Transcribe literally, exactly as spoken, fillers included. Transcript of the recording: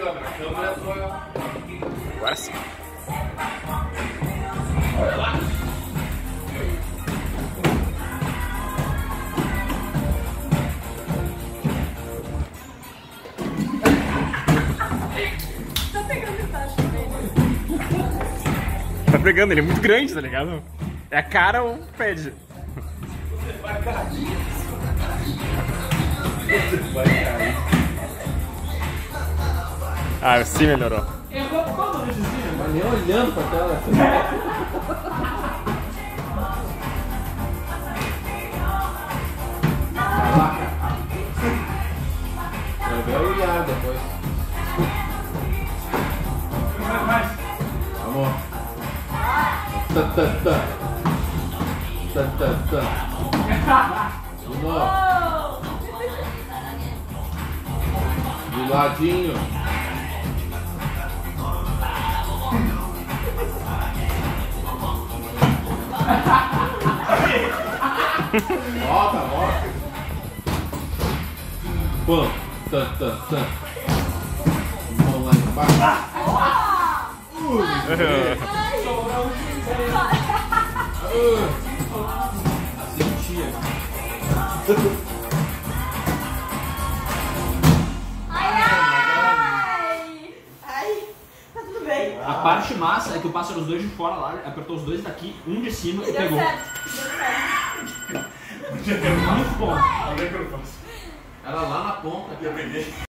câmera. A câmera é sua. Agora sim. Olha lá. Tá pegando embaixo dele. Tá pegando, ele é muito grande, tá ligado? É a cara ou pede? Você vai cair. Você vai cair. Ah, sim melhorou. Mas nem olhando pra tela. Quero ver olhar depois. Vamos. Tá, tá, tá. Tá, tá, tá. De novo. De ladinho. Volta, volta. Pum, tan, tan, tan. Mão lá embaixo. Uh, uh. Sentia. Ai, ai. Ai, tá tudo bem. A parte massa é que o pássaro os dois de fora lá, apertou os dois daqui, um de cima e Deu pegou. certo, deu certo. Muito bom. Ela lá na ponta que eu peguei.